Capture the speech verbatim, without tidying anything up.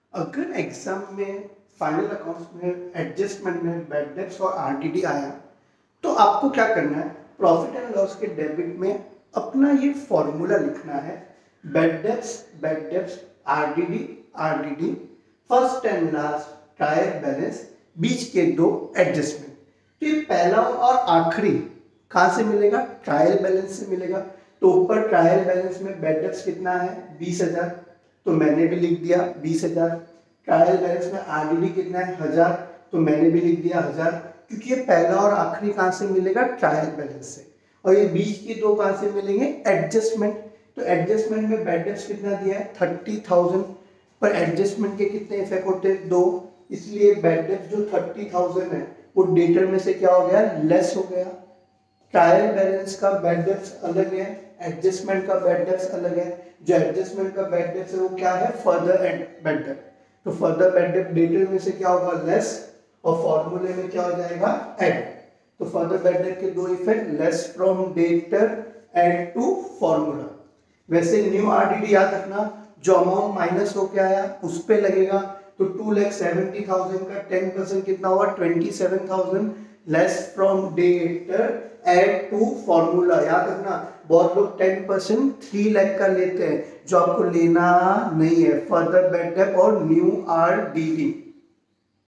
अगर एग्जाम में final accounts में एडजस्टमेंट में बैड डेब्ट्स और आरडीडी आया तो आपको क्या करना है, प्रॉफिट एंड लॉस के डेबिट में अपना ये फॉर्मूला लिखना है। Bad debts bad debts RDD RDD first and last trial balance बीच के दो एडजस्टमेंट। तो ये पहला और आखिरी कहाँ से मिलेगा? ट्रायल बैलेंस से मिलेगा। तो ऊपर ट्रायल बैलेंस में बैड डेब्ट्स कितना है? बीस हजार, तो मैंने भी लिख दिया बीस हजार। ट्रायल बैलेंस में आरडीडी कितना है? हजार, तो मैंने भी लिख दिया हजार, क्योंकि ये पहला और आखिरी कहाँ से मिलेगा? ट्रायल बैलेंस से। और ये बीच के दो कहाँ से मिलेंगे? एडजस्टमेंट। तो एडजस्टमेंट में बैड डेब्ट्स कितना दिया है? थर्टी थाउजेंड, पर एडजस्टमेंट के कितने इफेक्ट होते हैं? दो, इसलिए बैड डेब्ट्स जो थर्टी थाउजेंड है वो डेटर में से क्या हो गया? लेस हो गया। ट्रायल बैलेंस का बैड डेब्ट्स अलग है, एडजस्टमेंट का बैड डेब्ट्स अलग है। जो एडजस्टमेंट का बैड डेब्ट्स है वो क्या है? फर्दर एंड बैड डेब्ट। तो फर्दर बैड डेब्ट डेटर में से क्या होगा? लेस, और फॉर्मूले में क्या हो जाएगा? ऐड। तो फर्दर बैड डेब्ट के दो effect, less from debtor and two formula. वैसे न्यू आरडीडी याद रखना, जो अमाउंट माइनस होके आया उस पे लगेगा। तो टू लैख सेवेंटी थाउजेंड का टेन परसेंट कितना होगा? Twenty seven thousand, less from डेटर एड टू फॉर्मूला। याद रखना, बहुत लोग टेन परसेंट थ्री लाख का लेते हैं, जो आपको लेना नहीं है। फर्दर बैड डेब्ट और न्यू आरडीडी।